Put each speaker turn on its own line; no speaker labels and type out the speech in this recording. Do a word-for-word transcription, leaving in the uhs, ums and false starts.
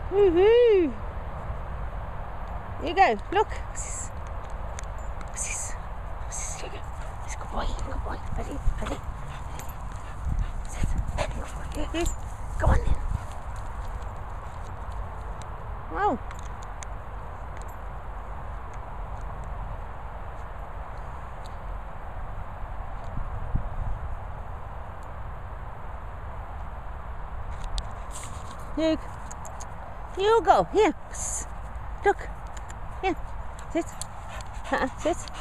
Woohoo! Here you go, look. What's this? What's this? What's this? Here you go. It's a good boy, good boy. Ready? Ready? Sit. Good boy. Here, here. Go on then. Wow. Hugo. Hugo, here. Look. Here. Sit. Uh-uh. Sit.